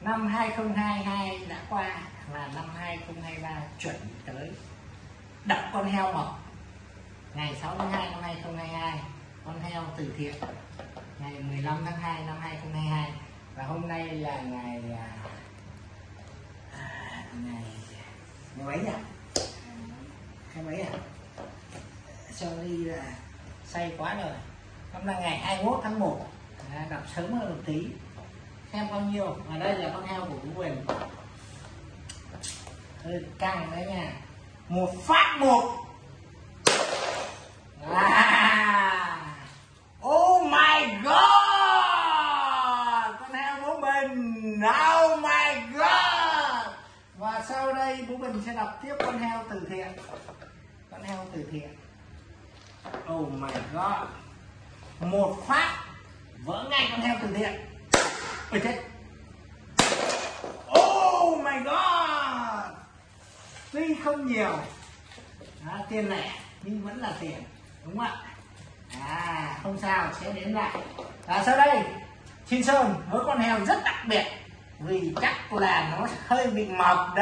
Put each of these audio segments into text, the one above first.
Năm 2022 đã qua là năm 2023 chuẩn bị tới. Đập con heo mộc ngày 6 tháng 2 năm 2022, con heo từ thiện ngày 15 tháng 2 năm 2022, và hôm nay là ngày mấy nhỉ? Ngày mấy à? Sorry là say quá rồi. Hôm nay ngày 21 tháng 1, đọc sớm hơn một tí. Xem bao nhiêu? Ở đây là con heo của Vũ Bình. Hơi căng đấy nha. Một phát một. Oh my god, con heo Vũ Bình. Oh my god. Và sau đây Vũ Bình sẽ đọc tiếp con heo từ thiện. Con heo từ thiện. Oh my god. Một phát vỡ ngay con heo từ thiện. Ôi chết. Oh my god. Tuy không nhiều tiền lẻ nhưng vẫn là tiền, đúng không ạ? Không sao, sẽ đến lại. Sau đây Xin Sơn với con heo rất đặc biệt, vì chắc là nó hơi bị mập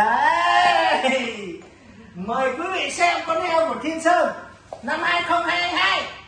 đấy. Mời quý vị xem con heo của Thiên Sơn năm 2022.